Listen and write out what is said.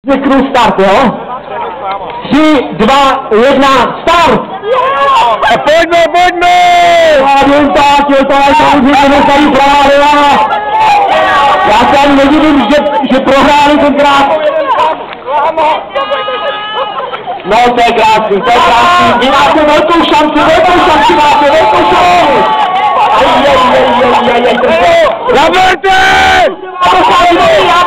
Řeknu start, jo? 3, 2, 1, start! Pojďme! Jen tak, je to samozřejmě nezají prohráli. Já se ani nedivím, že prohráli tenkrát. No, to je krásný, to je krásný. Vy máte velkou šanci máte, velkou šanci. Roberte!